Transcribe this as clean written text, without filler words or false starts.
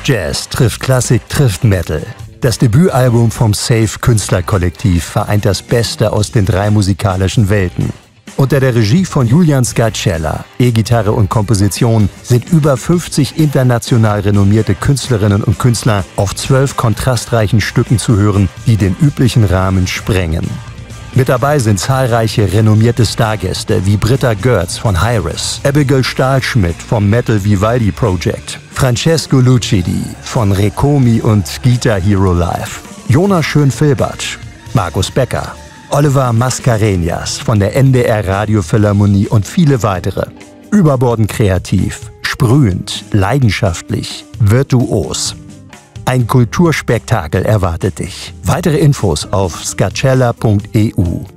Jazz trifft Klassik trifft Metal. Das Debütalbum vom Safe Künstlerkollektiv vereint das Beste aus den drei musikalischen Welten. Unter der Regie von Julian Scacella, E-Gitarre und Komposition, sind über 50 international renommierte Künstlerinnen und Künstler auf 12 kontrastreichen Stücken zu hören, die den üblichen Rahmen sprengen. Mit dabei sind zahlreiche renommierte Stargäste wie Britta Görz von Hyres, Abigail Stahlschmidt vom Metal Vivaldi Project, Francesco Lucidi von Recomi und Guitar Hero Live, Jonas Schön-Filbert, Markus Becker, Oliver Mascarenhas von der NDR Radiophilharmonie und viele weitere. Überbordend kreativ, sprühend, leidenschaftlich, virtuos. Ein Kulturspektakel erwartet dich. Weitere Infos auf scacella.eu.